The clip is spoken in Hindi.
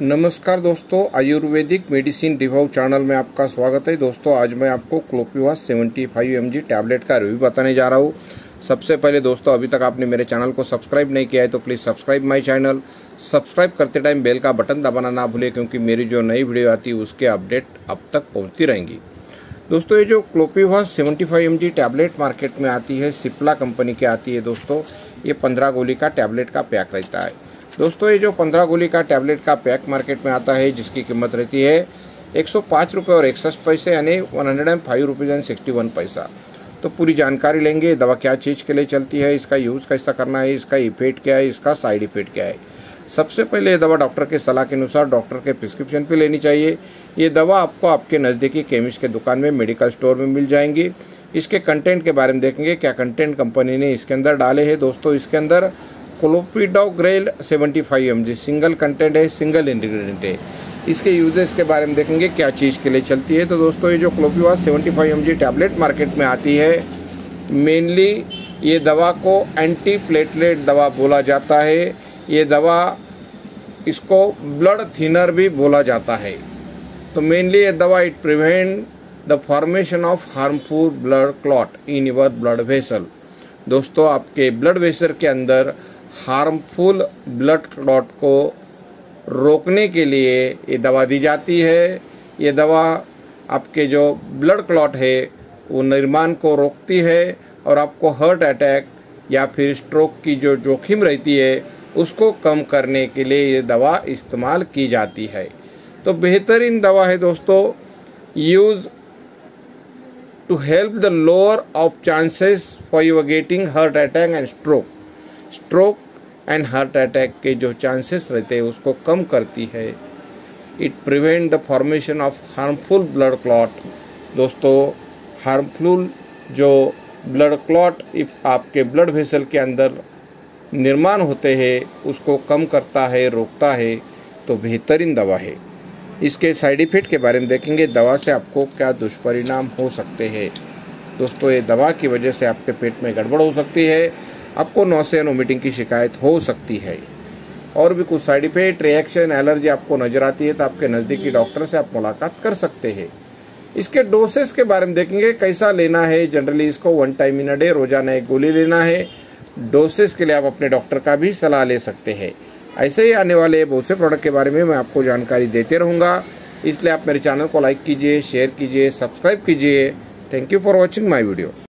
नमस्कार दोस्तों, आयुर्वेदिक मेडिसिन रिव्यू चैनल में आपका स्वागत है। दोस्तों आज मैं आपको क्लोपिवा 75 mg टैबलेट का रिव्यू बताने जा रहा हूँ। सबसे पहले दोस्तों, अभी तक आपने मेरे चैनल को सब्सक्राइब नहीं किया है तो please subscribe my channel. Subscribe करते टाइम बेल का बटन दबाना ना भूलें, क्योंकि मेरी जो नई वीडियो आती है उसके अपडेट अब तक पहुँचती रहेंगी। दोस्तों ये जो क्लोपिवा 75 mg टैबलेट मार्केट में आती है, सिप्ला कंपनी की आती है। दोस्तों ये 15 गोली का टैबलेट का पैक रहता है। दोस्तों ये जो 15 गोली का टैबलेट का पैक मार्केट में आता है, जिसकी कीमत रहती है 105 रुपये और 61 पैसे, यानी 105 रुपीज़ एंड 61 पैसा। तो पूरी जानकारी लेंगे, दवा क्या चीज़ के लिए चलती है, इसका यूज़ कैसा करना है, इसका इफेक्ट क्या है, इसका साइड इफेक्ट क्या है। सबसे पहले ये दवा डॉक्टर के सलाह के अनुसार डॉक्टर के प्रिस्क्रिप्शन पे लेनी चाहिए। ये दवा आपको आपके नज़दीकी केमिस्ट के दुकान में, मेडिकल स्टोर में मिल जाएंगी। इसके कंटेंट के बारे में देखेंगे, क्या कंटेंट कंपनी ने इसके अंदर डाले हैं। दोस्तों इसके अंदर क्लोपिडोग्रेल 75 mg सिंगल कंटेंट है, सिंगल इंग्रेडिएंट है। इसके यूजेस के बारे में देखेंगे, क्या चीज़ के लिए चलती है। तो दोस्तों ये जो क्लोपिवा 75 mg टैबलेट मार्केट में आती है, मेनली ये दवा को एंटी प्लेटलेट दवा बोला जाता है। ये दवा इसको ब्लड थिनर भी बोला जाता है। तो मेनली ये दवा it prevent the formation of harmful blood clot in your blood vessel. दोस्तों आपके ब्लड वेसल के अंदर हार्मफुल ब्लड क्लॉट को रोकने के लिए ये दवा दी जाती है। ये दवा आपके जो ब्लड क्लॉट है वो निर्माण को रोकती है, और आपको हार्ट अटैक या फिर स्ट्रोक की जो जोखिम रहती है उसको कम करने के लिए ये दवा इस्तेमाल की जाती है। तो बेहतरीन दवा है दोस्तों, use to help the lower of chances for you getting heart attack and stroke and heart attack के जो चांसेस रहते हैं उसको कम करती है। It prevent the formation of harmful blood clot. दोस्तों हार्मफुल जो ब्लड क्लॉट आपके ब्लड वेसल के अंदर निर्माण होते हैं उसको कम करता है, रोकता है। तो बेहतरीन दवा है। इसके साइड इफ़ेक्ट के बारे में देखेंगे, दवा से आपको क्या दुष्परिणाम हो सकते हैं। दोस्तों ये दवा की वजह से आपके पेट में गड़बड़ हो सकती है, आपको नौसिया एंड वोमिटिंग की शिकायत हो सकती है, और भी कुछ साइड इफेक्ट, रिएक्शन, एलर्जी आपको नजर आती है तो आपके नज़दीकी डॉक्टर से आप मुलाकात कर सकते हैं। इसके डोसेस के बारे में देखेंगे, कैसा लेना है। जनरली इसको 1 टाइम इन अ डे, रोजाना 1 गोली लेना है। डोसेस के लिए आप अपने डॉक्टर का भी सलाह ले सकते हैं। ऐसे ही आने वाले बहुत से प्रोडक्ट के बारे में मैं आपको जानकारी देते रहूँगा, इसलिए आप मेरे चैनल को लाइक कीजिए, शेयर कीजिए, सब्सक्राइब कीजिए। Thank you for watching my video.